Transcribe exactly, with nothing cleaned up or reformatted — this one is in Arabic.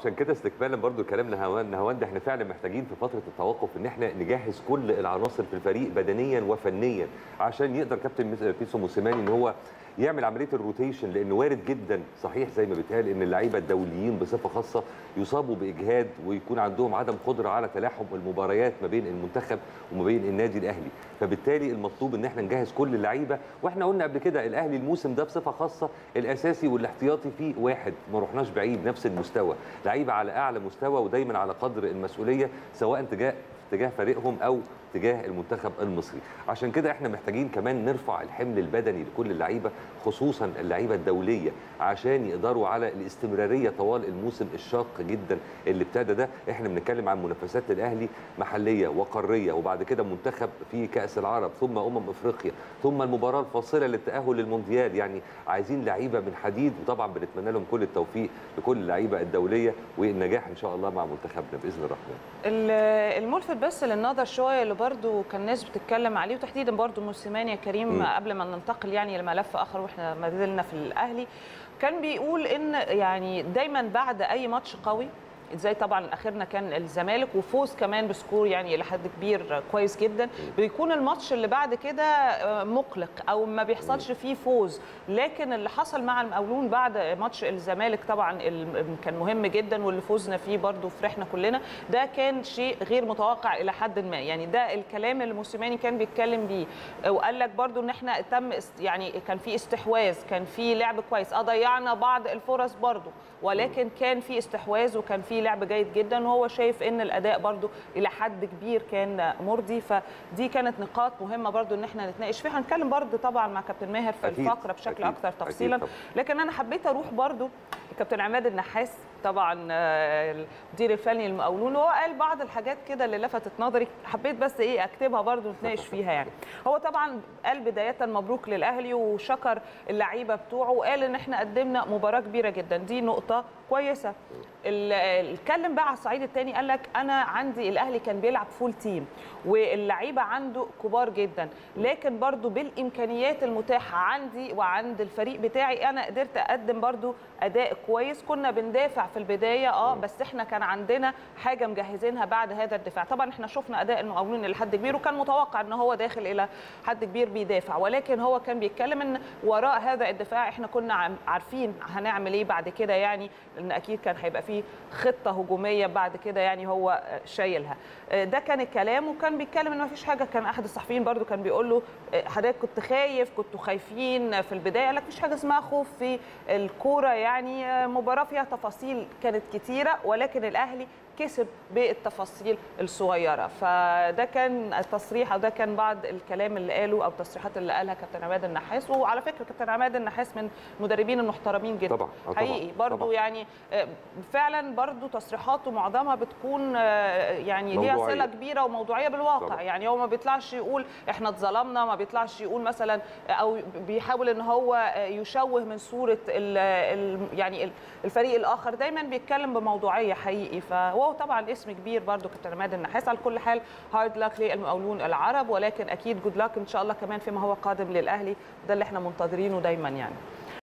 وعشان كده استكمالا برضو كلام نهاوند نهاوند احنا فعلا محتاجين في فتره التوقف ان احنا نجهز كل العناصر في الفريق بدنيا وفنيا عشان يقدر كابتن بيتسو موسيماني ان هو يعمل عمليه الروتيشن، لانه وارد جدا صحيح زي ما بيتقال ان اللعيبه الدوليين بصفه خاصه يصابوا باجهاد ويكون عندهم عدم قدره على تلاحم المباريات ما بين المنتخب وما بين النادي الاهلي، فبالتالي المطلوب ان احنا نجهز كل اللعيبه. واحنا قلنا قبل كده الاهلي الموسم ده بصفه خاصه الاساسي والاحتياطي فيه واحد، ما رحناش بعيد، نفس المستوى، لعيبه على اعلى مستوى ودايما على قدر المسؤوليه سواء تجاه تجاه فريقهم او تجاه المنتخب المصري. عشان كده احنا محتاجين كمان نرفع الحمل البدني لكل اللعيبه خصوصا اللعيبه الدوليه عشان يقدروا على الاستمراريه طوال الموسم الشاق جدا اللي ابتدى ده. احنا بنتكلم عن منافسات للاهلي محليه وقاريه وبعد كده منتخب في كاس العرب ثم امم افريقيا ثم المباراه الفاصله للتاهل للمونديال، يعني عايزين لعيبه من حديد، وطبعا بنتمنى لهم كل التوفيق لكل اللعيبه الدوليه والنجاح ان شاء الله مع منتخبنا باذن الرحمن. الملفت بس للنظر شويه اللي برضو كان الناس بتتكلم عليه وتحديدا برضو موسيماني يا كريم م. قبل ما ننتقل يعني لملف اخر واحنا ما زلنا في الاهلي، كان بيقول ان يعني دايما بعد اي ماتش قوي زي طبعا اخرنا كان الزمالك وفوز كمان بسكور يعني الى حد كبير كويس جدا، بيكون الماتش اللي بعد كده مقلق او ما بيحصلش فيه فوز. لكن اللي حصل مع المقاولون بعد ماتش الزمالك طبعا كان مهم جدا واللي فوزنا فيه برضو فرحنا كلنا، ده كان شيء غير متوقع الى حد ما. يعني ده الكلام اللي موسيماني كان بيتكلم بيه، وقال لك برضو ان احنا تم يعني كان في استحواذ، كان في لعب كويس، اه ضيعنا بعض الفرص برضو ولكن كان في استحواذ وكان في لعب جيد جدا، وهو شايف ان الاداء برضو الى حد كبير كان مرضي. فدي كانت نقاط مهمه برضو ان احنا نتناقش فيها. هنتكلم برضو طبعا مع كابتن ماهر في أكيد. الفقره بشكل أكيد. اكثر تفصيلا، لكن انا حبيت اروح برضو كابتن عماد النحاس طبعا المدير الفني للمقاولون، وهو قال بعض الحاجات كده اللي لفتت نظري، حبيت بس ايه اكتبها برضو نتناقش فيها. يعني هو طبعا قال بدايه مبروك للاهلي وشكر اللعيبه بتوعه وقال ان احنا قدمنا مباراه كبيره جدا، دي نقطه كويسه. اتكلم بقى على الصعيد الثاني، قال لك انا عندي الاهلي كان بيلعب فول تيم واللعيبه عنده كبار جدا، لكن برضو بالامكانيات المتاحه عندي وعند الفريق بتاعي انا قدرت اقدم برضو اداء كويس. كنا بندافع في البدايه اه بس احنا كان عندنا حاجه مجهزينها بعد هذا الدفاع. طبعا احنا شفنا اداء المقاولون الى حد كبير وكان متوقع ان هو داخل الى حد كبير بيدافع، ولكن هو كان بيتكلم ان وراء هذا الدفاع احنا كنا عارفين هنعمل ايه بعد كده، يعني لان اكيد كان هيبقى فيه خطه هجوميه بعد كده يعني هو شايلها. ده كان الكلام، وكان بيتكلم ان ما فيش حاجه. كان احد الصحفيين برضو كان بيقول له حضرتك كنت خايف كنتوا خايفين في البدايه، قال لك مفيش حاجه اسمها خوف في الكوره، يعني مباراه فيها تفاصيل كانت كتيره ولكن الاهلي كسب بالتفاصيل الصغيره. فده كان التصريح او ده كان بعض الكلام اللي قاله او التصريحات اللي قالها كابتن عماد النحاس. وعلى فكره كابتن عماد النحاس من المدربين المحترمين جدا طبعا حقيقي برضو طبعا. يعني فعلا برضو تصريحاته معظمها بتكون يعني ليها صله كبيره وموضوعيه بالواقع طبعا. يعني هو ما بيطلعش يقول احنا اتظلمنا، ما بيطلعش يقول مثلا او بيحاول ان هو يشوه من صوره ال ال يعني الفريق الاخر، دايما بيتكلم بموضوعيه حقيقي. فهو طبعا اسم كبير برضو كابتن عماد النحاس. على كل حال هارد لاك للمقاولون العرب، ولكن اكيد جود لاك ان شاء الله كمان فيما هو قادم للاهلي، ده اللي احنا منتظرينه دايما يعني.